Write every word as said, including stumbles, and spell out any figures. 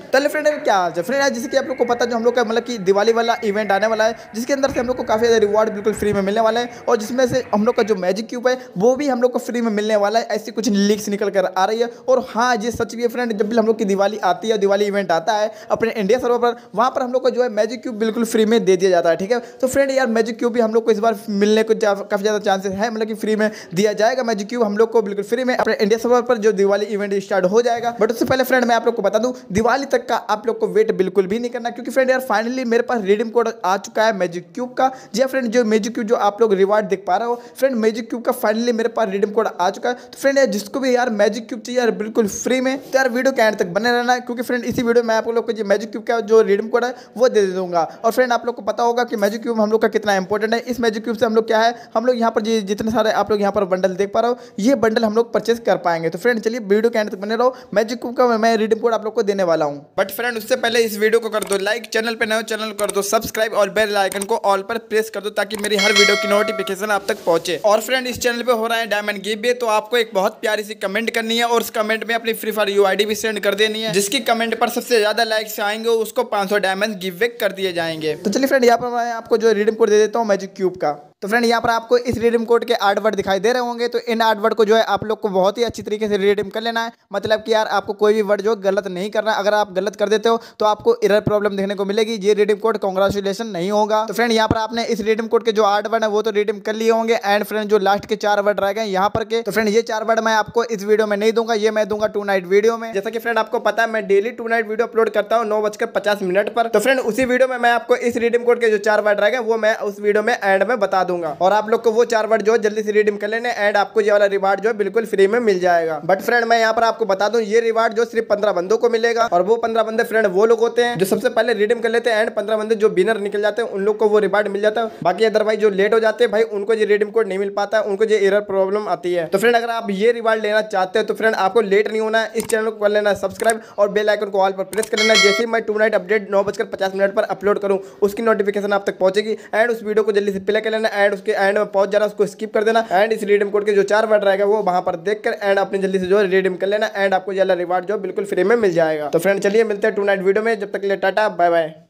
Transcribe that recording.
चलिए फ्रेंड क्या हाल है फ्रेंड, जैसे कि आप लोग को पता जो हम लोग का मतलब कि दिवाली वाला इवेंट आने वाला है, जिसके अंदर से हम लोग को काफ़ी ज़्यादा रिवॉर्ड बिल्कुल फ्री में मिलने वाला है, और जिसमें से हम लोग का जो मैजिक क्यूब है वो भी हम लोग को फ्री में मिलने वाला है। ऐसी कुछ लीक्स निकल कर आ रही है, और हाँ ये सच भी है फ्रेंड, जब भी हम लोग की दिवाली आती है, दिवाली इवेंट आता है अपने इंडिया सर्वर पर, वहाँ पर हम लोग को जो है मैजिक क्यूब बिल्कुल फ्री में दे दिया जाता है। ठीक है, तो फ्रेंड यार मैजिक क्यूब भी हम लोग को इस बार मिलने को काफ़ी ज़्यादा चांसेस है, मतलब कि फ्री में दिया जाएगा मैजिक क्यूब हम लोग को बिल्कुल फ्री में अपने इंडिया सर्वर पर जो दिवाली इवेंट स्टार्ट हो जाएगा। बट उससे पहले फ्रेंड मैं आप लोग को बता दूं, दिवाली तक का आप लोग को वेट बिल्कुल भी नहीं करना, क्योंकि फ्रेंड यार फाइनली मेरे पास रिडीम कोड आ चुका है मैजिक क्यूब का। जी फ्रेंड, जो मैजिक क्यूब जो आप लोग रिवार्ड देख पा रहे हो फ्रेंड, मैजिक क्यूब का फाइनली मेरे पास रिडीम कोड आ चुका है। तो फ्रेंड यार जिसको भी यार मैजिक क्यूब चाहिए यार बिल्कुल फ्री में, तो यार वीडियो के एंड तक बने रहना है, क्योंकि फ्रेंड इसी वीडियो में आप लोग को जो मैजिक क्यूब का जो रिडीम कोड है वो दे दूंगा। और फ्रेंड आप लोग को पता होगा कि मैजिक क्यूब हम लोग का कितना इंपॉर्टेंट है। इस मैजिक क्यूब से हम लोग क्या है, हम लोग यहाँ पर जितने सारे आप लोग यहाँ पर बंडल देख पा रहे हो, ये बंडल हम लोग परचेस कर पाएंगे। तो फ्रेंड चलिए वीडियो के एंड तक बने रहो, मैजिक क्यूब का मैं रिडीम कोड आप लोग को देने वाला हूँ। बट फ्रेंड उससे पहले इस वीडियो को कर दो लाइक, चैनल पे नए हो चैनल कर दो सब्सक्राइब, और बेल आइकन को ऑल पर प्रेस कर दो ताकि मेरी हर वीडियो की नोटिफिकेशन आप तक पहुंचे। और फ्रेंड इस चैनल पे हो रहा है डायमंड गिव, तो आपको एक बहुत प्यारी सी कमेंट करनी है, और उस कमेंट में अपनी फ्री फायर यूआईडी भी सेंड कर देनी है। जिसकी कमेंट पर सबसे ज्यादा लाइक्स आएंगे उसको पाँच सौ डायमंड गिव बैक कर दिए जाएंगे। तो चलिए फ्रेंड यहाँ पर मैं आपको जो रिडीम कोड दे देता हूँ मैजिक क्यूब का। तो फ्रेंड यहाँ पर आपको इस रिडीम कोड के आर्ट वर्ड दिखाई दे रहे होंगे, तो इन आर्ट वर्ड को जो है आप लोग को बहुत ही अच्छी तरीके से रिडीम कर लेना है। मतलब कि यार आपको कोई भी वर्ड जो गलत नहीं करना, अगर आप गलत कर देते हो तो आपको एरर प्रॉब्लम देखने को मिलेगी। ये रिडीम कोड कांग्रेचुलेशन नहीं होगा। तो फ्रेंड यहाँ पर आपने इस रिडीम कोड के जो आर्ट वर्ड है वो तो रिडीम कर लिए होंगे, एंड फ्रेंड जो लास्ट के चार वर्ड रह गए यहाँ पर के, तो फ्रेंड ये चार वर्ड मैं आपको इस वीडियो में नहीं दूंगा, ये मैं दूंगा टू नाइट वीडियो में। जैसा कि फ्रेंड आपको पता है मैं daily two night video upload करता हूँ नौ बजकर पचास मिनट पर। तो फ्रेंड उसी वीडियो में मैं आपको इस रिडीम कोड के जो चार वर्ड रह गए वो मैं उस वीडियो में एंड में बता दूंगा, और आप लोग वो चार वर्ड जो है जल्दी से रिडीम कर लेने, एंड आपको ये वाला रिवार्ड जो है बिल्कुल फ्री में मिल जाएगा। बट फ्रेंड मैं यहाँ पर आपको बता दूं, ये रिवार्ड जो सिर्फ पंद्रह बंदों को मिलेगा, और वो पंद्रह बंदे फ्रेंड वो लोग होते हैं जो सबसे पहले रिडीम कर लेते हैं, एंड पंद्रह बंदे जो विनर निकल जाते हैं उन लोग को वो रिवार्ड मिल जाता है। बाकी अदरवाइज जो लेट हो जाते हैं भाई उनको ये रिडीम कोड नहीं मिल पाता है, उनको ये एरर प्रॉब्लम आती है। तो फ्रेंड अगर आप ये रिवार्ड लेना चाहते हो तो फ्रेंड आपको लेट नहीं होना है, इस चैनल को कर लेना सब्सक्राइब और बेल आइकन को ऑल पर प्रेस कर लेना। जैसे ही मैं टू नाइट अपडेट नौ बजकर पचास मिनट पर अपलोड करूँ उसकी नोटिफिकेशन आप तक पहुंचेगी, एंड उस वीडियो को जल्दी से प्ले कर लेना, एंड उसके एंड में पहुंच जाना, उसको स्किप कर देना, एंड इस रिडीम कोड के जो चार वर्ड रहेगा वो वहां पर देखकर एंड अपने जल्दी से जो रिडीम कर लेना, एंड आपको ये रिवार्ड जो बिल्कुल फ्री में मिल जाएगा। तो फ्रेंड चलिए मिलते हैं टू नाइट वीडियो में, जब तक के लिए टाटा बाय बाय।